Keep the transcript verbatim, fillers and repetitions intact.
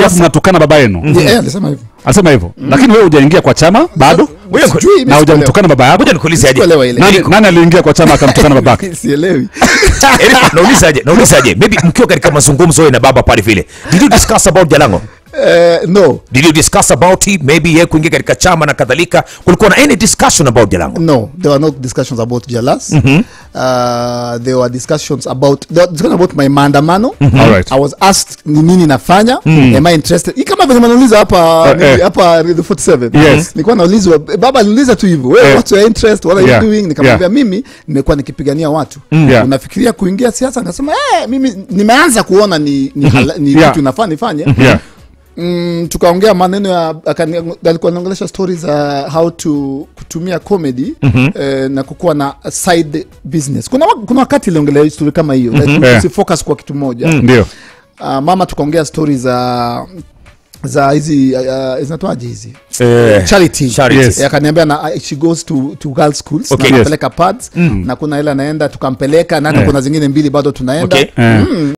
alafu mnatukana baba yenu. Eh, alisema hivyo. Alisema hivyo. Lakini wewe hujaingia kwa chama bado? Wewe na hujamtukana baba yako? Ngoja nikuulize aje. Nani nani aliingia kwa chama akamtukana babake? Sielewi. Eric, nauliza aje? Nauliza aje? Maybe mkiwa katika mazungumzo wewe na baba pale vile. Did you discuss about Jalang'o? Uh, no. Did you discuss about it? Maybe yeye kuingia katika chama na kadhalika. Kulikuwa na any discussion about Jalang'o? No, there were no discussions about Jalas. Mm-hmm. Uh, there were discussions about there were discussions about my maandamano. Mm-hmm. All right. I was asked ni nini nafanya, mm. am I interested? Kama vile manauliza hapa uh, eh. hapa the forty-seven. Yes. Nilikuwa naulizwa baba aliuliza tu hivyo. Wewe, what's your interest? What are yeah. you doing? Nikamwambia yeah. mimi nimekuwa nikipigania watu. Mm. Yeah. Unafikiria kuingia siasa? Akasema eh, mimi nimeanza kuona ni ni, ni yeah. kitu nafaa nifanye. Yeah. Mm, tukaongea maneno ya alikuwa anaongelesha stories uh, how to kutumia comedy mm-hmm. eh, na kukuwa na side business. Kuna kuna wakati iliongelea story kama hiyo, mm-hmm. like, yeah. focus kwa kitu moja. Ndio. Mm. Uh, mama tukaongea stories za uh, za hizi uh, zinatoaje hizi uh, charity, charity. Yes. Akaniambia na uh, she goes to to girls schools, okay. na peleka yes. pads, mm. na kuna ile anaenda tukampeleka na yeah. kuna zingine mbili bado tunaenda. Okay. Mm.